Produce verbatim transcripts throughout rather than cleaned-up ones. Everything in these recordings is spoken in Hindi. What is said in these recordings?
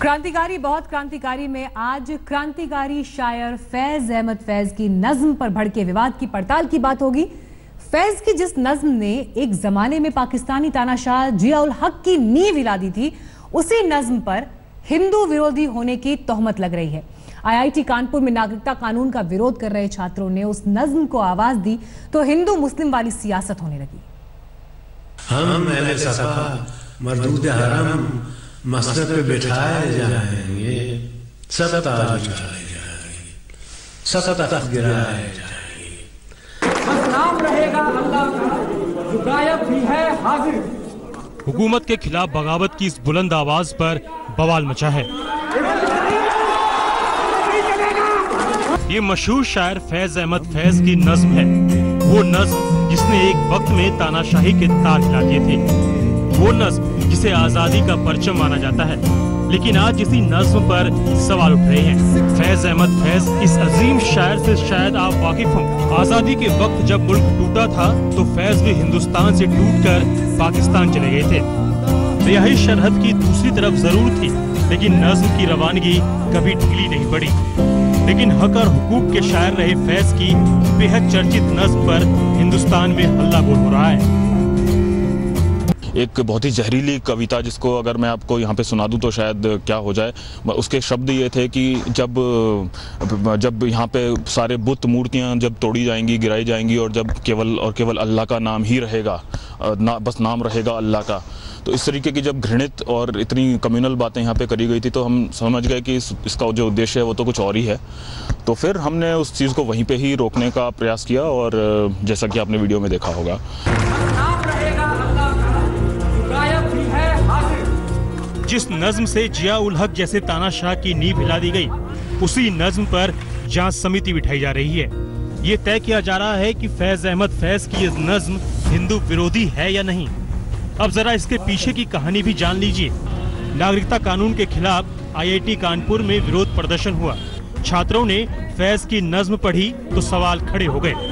क्रांतिकारी बहुत क्रांतिकारी में आज क्रांतिकारी शायर फैज अहमद फैज की नज्म पर भड़के विवाद की पड़ताल की बात होगी। फैज की जिस नज्म ने एक जमाने में पाकिस्तानी तानाशाह जिया उल हक की नींव हिला दी थी, उसी नज्म पर हिंदू विरोधी होने की तोहमत लग रही है। आई आई टी कानपुर में नागरिकता कानून का विरोध कर रहे छात्रों ने उस नज्म को आवाज दी तो हिंदू मुस्लिम वाली सियासत होने लगी। हम अहले सफा मरदूद हरम मस्जिद पे बिठाए जाएंगे, सब ताज उठाए जाएंगे, सब तख्त गिराए जाएंगे। बस नाम रहेगा अल्लाह का, जो गायब भी है हाजिर। हुकूमत के खिलाफ बगावत की इस बुलंद आवाज पर बवाल मचा है। ये मशहूर शायर फैज अहमद फैज की नज्म है, वो नज्म जिसने एक वक्त में तानाशाही के तार हिला दिए थे, वो नज्म जिसे आजादी का परचम माना जाता है। लेकिन आज इसी नज्म पर सवाल उठ रहे हैं। फैज अहमद फैज इस अजीम शायर से शायद आप वाकिफ हों। आजादी के वक्त जब मुल्क टूटा था तो फैज भी हिंदुस्तान से टूटकर पाकिस्तान चले गए थे। रिहाई सरहद की दूसरी तरफ जरूर थी, लेकिन नज्म की रवानगी कभी ढीली नहीं पड़ी। लेकिन हक और हुकूक के शायर रहे फैज की बेहद चर्चित नज्म पर हिंदुस्तान में हल्ला बोल हो रहा है। एक बहुत ही जहरीली कविता जिसको अगर मैं आपको यहाँ पे सुना दूँ तो शायद क्या हो जाए। उसके शब्द ये थे कि जब जब यहाँ पे सारे बुत मूर्तियाँ जब तोड़ी जाएंगी, गिराई जाएंगी और जब केवल और केवल अल्लाह का नाम ही रहेगा, ना बस नाम रहेगा अल्लाह का, तो इस तरीके की जब घृणित और इतनी कम्युनल बातें यहाँ पे करी गई थी तो हम समझ गए कि इस, इसका जो उद्देश्य है वो तो कुछ और ही है। तो फिर हमने उस चीज़ को वहीं पे ही रोकने का प्रयास किया और जैसा कि आपने वीडियो में देखा होगा। जिस नज्म से जिया उल हक जैसे तानाशाह की नींव हिला दी गई, उसी नज्म पर जांच समिति बिठाई जा रही है। ये तय किया जा रहा है कि फैज अहमद फैज की ये नज्म हिंदू विरोधी है या नहीं। अब जरा इसके पीछे की कहानी भी जान लीजिए। नागरिकता कानून के खिलाफ आई आई टी कानपुर में विरोध प्रदर्शन हुआ। छात्रों ने फैज की नज्म पढ़ी तो सवाल खड़े हो गए।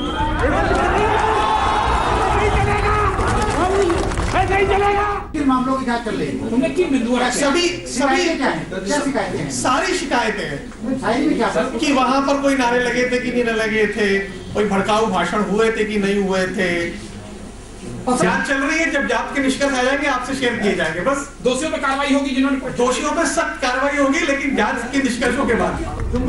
किन मामलों की जांच कर रही है? तुमने किन बिंदुओं सभी सभी क्या है? क्या शिकायतें हैं? सारी शिकायतें हैं। शायरी में क्या कि वहाँ पर कोई नारे लगे थे कि नहीं लगे थे, कोई भड़काऊ भाषण हुए थे कि नहीं हुए थे। जांच चल रही है, जब जांच के निष्कर्ष आ जाएंगे आपसे शेयर किए जाएंगे। बस दोषियों पर कार्रवाई होगी, जिन्होंने दोषियों पर सख्त कार्रवाई होगी, लेकिन जांच के निष्कर्षों के बाद।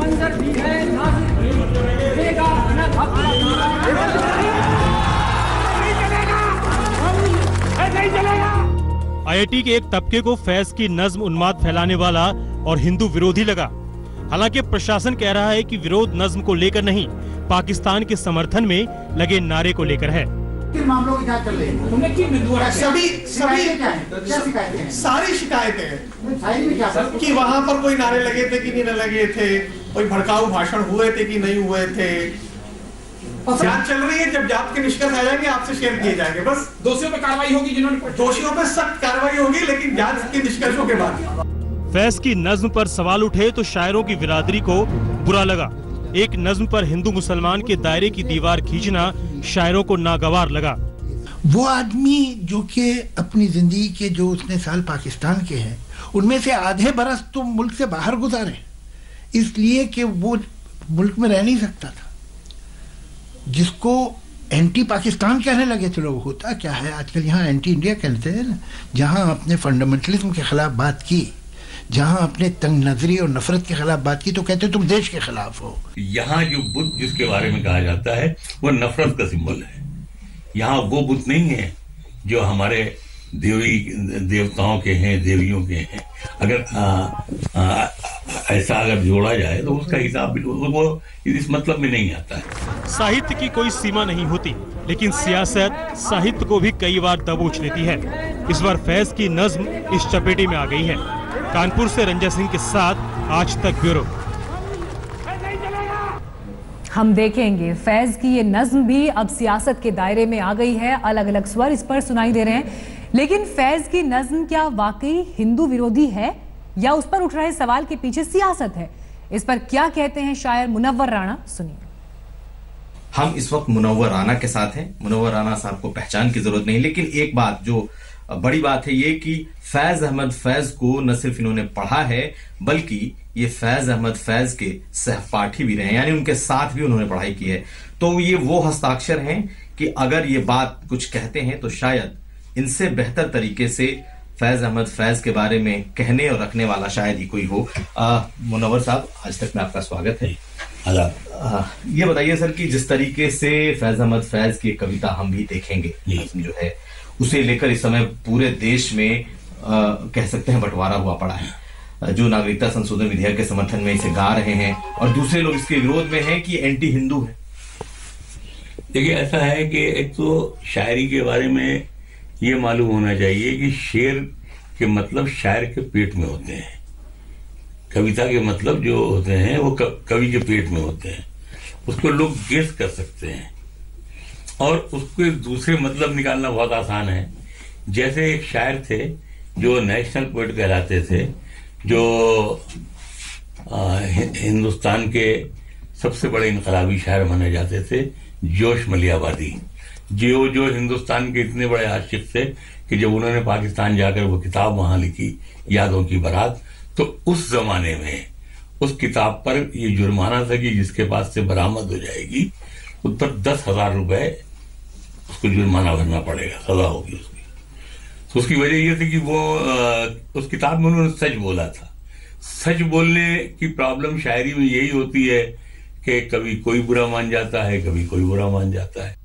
आई आई टी के एक तबके को फैज की नज्म उन्माद फैलाने वाला और हिंदू विरोधी लगा। हालांकि प्रशासन कह रहा है कि विरोध नज्म को लेकर नहीं, पाकिस्तान के समर्थन में लगे नारे को लेकर है। किन मामलों की जांच कर रही है? तुमने किन बिंदुओं सभी सभी क्या है? क्या शिकायतें हैं? सारी शिकायतें हैं। शायरी में क्या कि वहाँ पर कोई नारे लगे थे कि नहीं लगे थे, कोई भड़काऊ भाषण हुए थे कि नहीं हुए थे। जांच चल रही है, जब जांच के निष्कर्ष आ जाएंगे आपसे शेयर किए जाएंगे। बस दोषियों पर कार्रवाई होगी, जिन्होंने दोषियों पर सख्त कार्रवाई होगी, लेकिन जांच के निष्कर्षों के बाद। फैज की नज्म पर सवाल उठे तो शायरों की बिरादरी को बुरा लगा। एक नज्म पर हिंदू मुसलमान के दायरे की दीवार खींचना शायरों को नागवार लगा। वो आदमी जो कि अपनी जिंदगी के जो उतने साल पाकिस्तान के हैं, उनमें से आधे बरस तो मुल्क से बाहर गुजारे, इसलिए कि वो मुल्क में रह नहीं सकता था। जिसको एंटी पाकिस्तान कहने लगे थे लोग, होता क्या है आजकल यहाँ एंटी इंडिया कहते हैं ना। जहाँ अपने फंडामेंटलिज्म के खिलाफ बात की, जहाँ अपने तंग नजरी और नफरत के खिलाफ बात की, तो कहते तुम देश के खिलाफ हो। यहाँ जो बुत जिसके बारे में कहा जाता है वो नफरत का सिंबल है। यहाँ वो बुत नहीं है जो हमारे देवी देवताओं के हैं, देवियों के हैं। अगर आ, आ, ऐसा अगर जोड़ा जाए तो उसका हिसाब वो इस मतलब में नहीं आता है। साहित्य की कोई सीमा नहीं होती, लेकिन सियासत साहित्य को भी कई बार दबोच लेती है। इस बार फैज की नज्म इस चपेटे में आ गई है। कानपुर से रंजन सिंह के साथ आज तक ब्यूरो। हम देखेंगे फैज की ये नज्म भी अब सियासत के दायरे में आ गई है। अलग अलग स्वर इस पर सुनाई दे रहे हैं, लेकिन फैज की नज्म क्या वाकई हिंदू विरोधी है या उस पर उठ रहे सवाल के पीछे सियासत है? इस पर क्या कहते हैं शायर मुनव्वर राणा, सुनिए। हम इस वक्त मुनव्वर राणा के साथ हैं। मुनव्वर राणा साहब को पहचान की जरूरत नहीं, लेकिन एक बात जो बड़ी बात है ये कि फैज अहमद फैज को न सिर्फ इन्होंने पढ़ा है बल्कि ये फैज अहमद फैज के सहपाठी भी रहे, यानी उनके साथ भी उन्होंने पढ़ाई की है। तो ये वो हस्ताक्षर हैं कि अगर ये बात कुछ कहते हैं तो शायद इनसे बेहतर तरीके से फैज अहमद फैज के बारे में कहने और रखने वाला शायद ही कोई हो। मुनव्वर साहब, आज तक में आपका स्वागत है। आ, ये बताइए सर कि जिस तरीके से फैज अहमद फैज की कविता हम भी देखेंगे जो है उसे लेकर इस समय पूरे देश में आ, कह सकते हैं बंटवारा हुआ पड़ा है। जो नागरिकता संशोधन विधेयक के समर्थन में इसे गा रहे हैं और दूसरे लोग इसके विरोध में हैं कि एंटी हिंदू है। देखिए, ऐसा है कि एक तो शायरी के बारे में ये मालूम होना चाहिए कि शेर के मतलब शायर के पेट में होते हैं, कविता के मतलब जो होते हैं वो कवि के पेट में होते हैं। उसको लोग गेस कर सकते हैं और उसके दूसरे मतलब निकालना बहुत आसान है। जैसे एक शायर थे जो नेशनल पोएट कहलाते थे, जो आ, हिंदुस्तान के सबसे बड़े इनकलाबी शायर माने जाते थे, जोश मलियाबादी, जो जो हिंदुस्तान के इतने बड़े आशिक थे कि जब उन्होंने पाकिस्तान जाकर वो किताब वहां लिखी, यादों की बारात, तो उस जमाने में उस किताब पर ये जुर्माना था कि जिसके पास से बरामद हो जाएगी उस पर दस हजार रुपए उसको जुर्माना भरना पड़ेगा, सजा होगी उसकी। तो उसकी वजह ये थी कि वो आ, उस किताब में उन्होंने सच बोला था। सच बोलने की प्रॉब्लम शायरी में यही होती है कि कभी कोई बुरा मान जाता है, कभी कोई बुरा मान जाता है।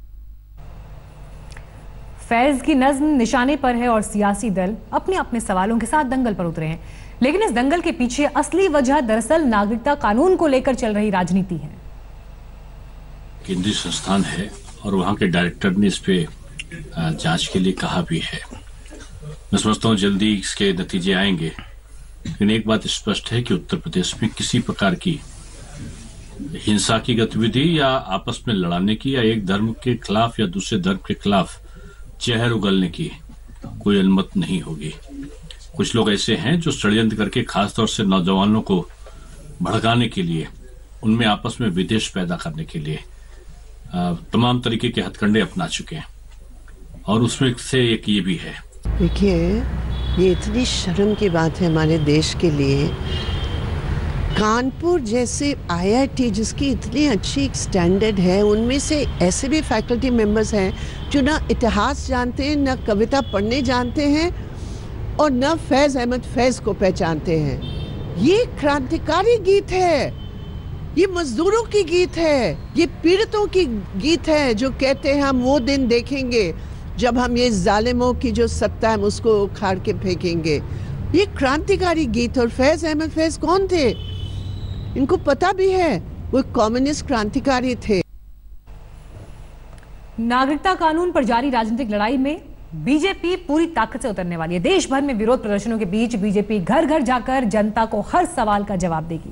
फैज की नज्म निशाने पर है और सियासी दल अपने अपने सवालों के साथ दंगल पर उतरे हैं, लेकिन इस दंगल के पीछे असली वजह दरअसल नागरिकता कानून को लेकर चल रही राजनीति है। केंद्रीय संस्थान है और वहां के डायरेक्टर ने इस पे जांच के लिए कहा भी है। मैं समझता हूं जल्दी इसके नतीजे आएंगे, लेकिन एक बात स्पष्ट है कि उत्तर प्रदेश में किसी प्रकार की हिंसा की गतिविधि या आपस में लड़ाने की या एक धर्म के खिलाफ या दूसरे धर्म के खिलाफ जहर उगलने की कोई अनुमति नहीं होगी। कुछ लोग ऐसे हैं जो षड्यंत्र करके खासतौर से नौजवानों को भड़काने के लिए, उनमें आपस में विद्वेष पैदा करने के लिए तमाम तरीके के हथकंडे अपना चुके हैं और उसमें से एक ये भी है। देखिए, ये इतनी शर्म की बात है हमारे देश के लिए, कानपुर जैसे आई आई टी जिसकी इतनी अच्छी स्टैंडर्ड है, उनमें से ऐसे भी फैकल्टी मेंबर्स हैं जो ना इतिहास जानते हैं, ना कविता पढ़ने जानते हैं और ना फैज अहमद फैज को पहचानते हैं। ये क्रांतिकारी गीत है, ये मजदूरों की गीत है, ये पीड़ितों की गीत है जो कहते हैं हम वो दिन देखेंगे जब हम ये जालिमों की जो सत्ता है उसको उखाड़ के फेंकेंगे। ये क्रांतिकारी गीत। और फैज अहमद फैज कौन थे? इनको पता भी है, वो कम्युनिस्ट क्रांतिकारी थे। नागरिकता कानून पर जारी राजनीतिक लड़ाई में बीजेपी पूरी ताकत से उतरने वाली है। देश भर में विरोध प्रदर्शनों के बीच बीजेपी घर घर जाकर जनता को हर सवाल का जवाब देगी।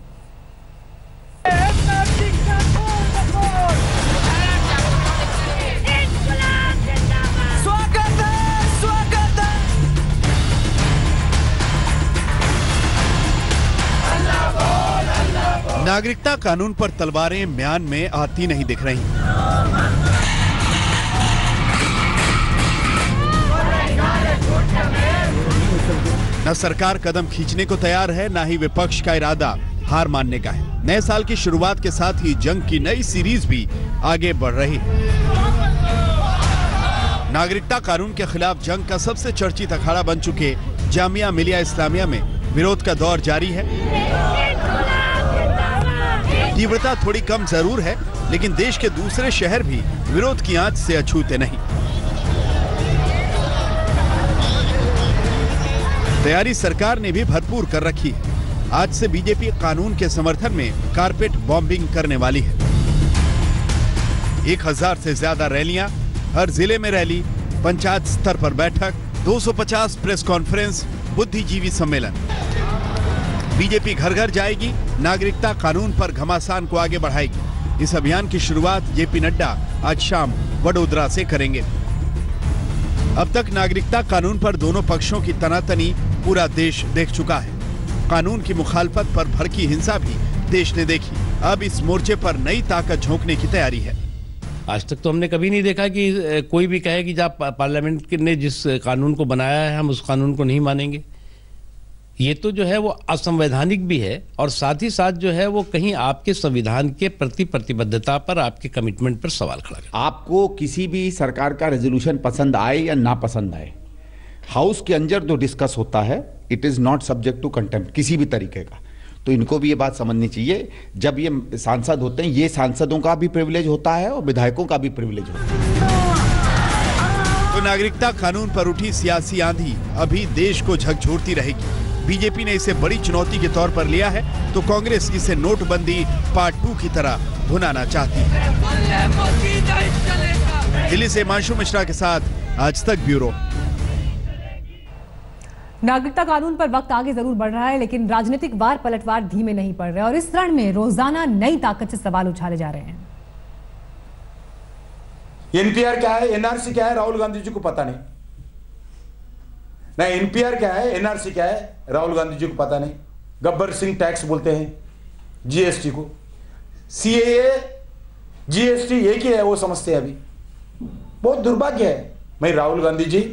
नागरिकता कानून पर तलवारें म्यान में आती नहीं दिख रही। न सरकार कदम खींचने को तैयार है, न ही विपक्ष का इरादा हार मानने का है। नए साल की शुरुआत के साथ ही जंग की नई सीरीज भी आगे बढ़ रही है। नागरिकता कानून के खिलाफ जंग का सबसे चर्चित अखाड़ा बन चुके जामिया मिलिया इस्लामिया में विरोध का दौर जारी है। तीव्रता थोड़ी कम जरूर है, लेकिन देश के दूसरे शहर भी विरोध की आंच से अछूते नहीं। तैयारी सरकार ने भी भरपूर कर रखी है। आज से बीजेपी कानून के समर्थन में कारपेट बॉम्बिंग करने वाली है। एक हजार से ज्यादा रैलियां, हर जिले में रैली, पंचायत स्तर पर बैठक, दो सौ पचास प्रेस कॉन्फ्रेंस, बुद्धिजीवी सम्मेलन। बीजेपी घर घर जाएगी, नागरिकता कानून पर घमासान को आगे बढ़ाएगी। इस अभियान की शुरुआत जेपी नड्डा आज शाम वडोदरा से करेंगे। अब तक नागरिकता कानून पर दोनों पक्षों की तनातनी पूरा देश देख चुका है। कानून की मुखालफत पर भड़की हिंसा भी देश ने देखी। अब इस मोर्चे पर नई ताकत झोंकने की तैयारी है। आज तक तो हमने कभी नहीं देखा कि कोई भी कहे कि जब पार्लियामेंट ने जिस कानून को बनाया है हम उस कानून को नहीं मानेंगे। ये तो जो है वो असंवैधानिक भी है और साथ ही साथ जो है वो कहीं आपके संविधान के प्रति प्रतिबद्धता पर, आपके कमिटमेंट पर सवाल खड़ा करता है। आपको किसी भी सरकार का रेजोल्यूशन पसंद आए या ना पसंद आए, हाउस के अंदर जो डिस्कस होता है it is not subject to contempt किसी भी तरीके का। तो इनको भी ये बात समझनी चाहिए, जब ये सांसद होते हैं ये सांसदों का भी प्रिविलेज होता है और विधायकों का भी प्रिविलेज होता है। तो नागरिकता कानून पर उठी सियासी आंधी अभी देश को झकझोरती रहेगी। बीजेपी ने इसे बड़ी चुनौती के तौर पर लिया है तो कांग्रेस इसे नोटबंदी पार्ट टू की तरह भुनाना चाहती है। दिल्ली से हिमांशु मिश्रा के साथ आज तक ब्यूरो। नागरिकता कानून पर वक्त आगे जरूर बढ़ रहा है लेकिन राजनीतिक वार पलटवार धीमे नहीं पड़ रहे और इस रण में रोजाना नई ताकत से सवाल उछाले जा रहे हैं। एनपीआर क्या है, एनआरसी क्या है, राहुल गांधी जी को पता नहीं। नहीं, एनपीआर क्या है, एनआरसी क्या है, राहुल गांधी जी को पता नहीं। गब्बर सिंह टैक्स बोलते हैं जीएसटी को, सीएए जीएसटी एक ही है वो समझते हैं। अभी बहुत दुर्भाग्य है। मैं राहुल गांधी जी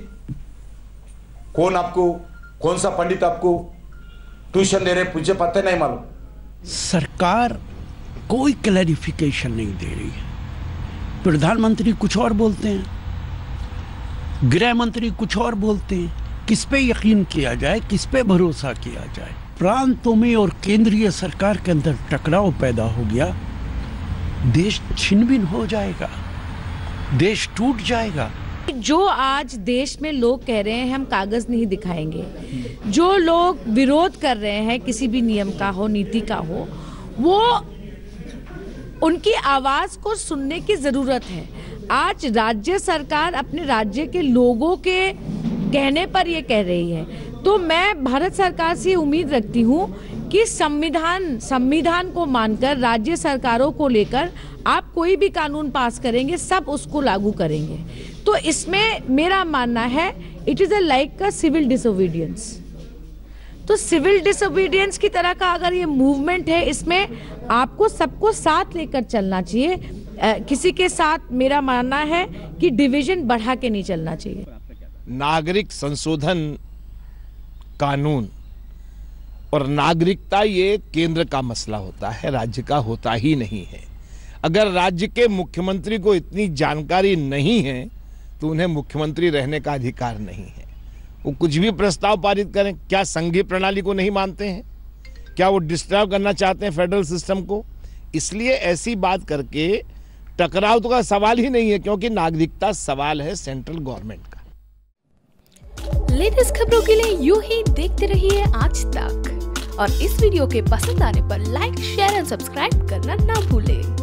कौन, आपको कौन सा पंडित आपको ट्यूशन दे रहे, मुझे पता नहीं मालूम। सरकार कोई क्लैरिफिकेशन नहीं दे रही है। प्रधानमंत्री कुछ और बोलते हैं, गृह मंत्री कुछ और बोलते हैं। किस पे यकीन किया जाए, किस पे भरोसा किया जाए? प्रांतों में और केंद्रीय सरकार के अंदर टकराव पैदा हो गया, देश छिन्न भिन्न हो जाएगा, देश टूट जाएगा। जो आज देश में लोग कह रहे हैं हम कागज नहीं दिखाएंगे, जो लोग विरोध कर रहे हैं किसी भी नियम का हो, नीति का हो, वो उनकी आवाज को सुनने की जरूरत है। आज राज्य सरकार अपने राज्य के लोगों के कहने पर ये कह रही है, तो मैं भारत सरकार से उम्मीद रखती हूँ कि संविधान संविधान को मानकर राज्य सरकारों को लेकर आप कोई भी कानून पास करेंगे सब उसको लागू करेंगे। तो इसमें मेरा मानना है it is a like a civil disobedience. तो सिविल डिसोबीडियंस की तरह का अगर ये मूवमेंट है, इसमें आपको सबको साथ लेकर चलना चाहिए। आ, किसी के साथ मेरा मानना है कि डिवीजन बढ़ा के नहीं चलना चाहिए। नागरिक संशोधन कानून और नागरिकता ये केंद्र का मसला होता है, राज्य का होता ही नहीं है। अगर राज्य के मुख्यमंत्री को इतनी जानकारी नहीं है तो उन्हें मुख्यमंत्री रहने का अधिकार नहीं है। वो कुछ भी प्रस्ताव पारित करें, क्या संघीय प्रणाली को नहीं मानते हैं? क्या वो डिस्टर्ब करना चाहते हैं फेडरल सिस्टम को? इसलिए ऐसी बात करके टकराव तो का सवाल ही नहीं है, क्योंकि नागरिकता सवाल है सेंट्रल गवर्नमेंट का। लेटेस्ट खबरों के लिए यूं ही देखते रहिए आज तक और इस वीडियो के पसंद आने पर लाइक, शेयर एंड सब्सक्राइब करना ना भूलें।